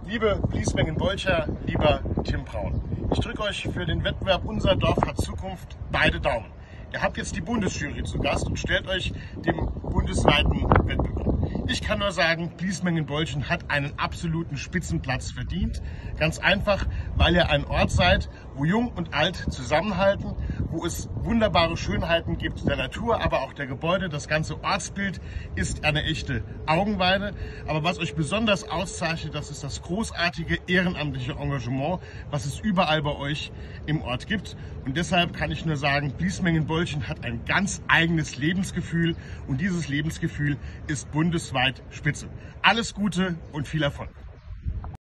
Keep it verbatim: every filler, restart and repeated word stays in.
Liebe Bliesmengen-Bolcher, lieber Tim Braun, ich drücke euch für den Wettbewerb Unser Dorf hat Zukunft beide Daumen. Ihr habt jetzt die Bundesjury zu Gast und stellt euch dem bundesweiten Wettbewerb. Ich kann nur sagen, Bliesmengen-Bolchen hat einen absoluten Spitzenplatz verdient. Ganz einfach, weil ihr ein Ort seid, wo Jung und Alt zusammenhalten, wo es wunderbare Schönheiten gibt der Natur, aber auch der Gebäude. Das ganze Ortsbild ist eine echte Augenweide. Aber was euch besonders auszeichnet, das ist das großartige ehrenamtliche Engagement, was es überall bei euch im Ort gibt. Und deshalb kann ich nur sagen, Bliesmengen-Bolchen hat ein ganz eigenes Lebensgefühl und dieses Lebensgefühl ist bundesweit spitze. Alles Gute und viel Erfolg!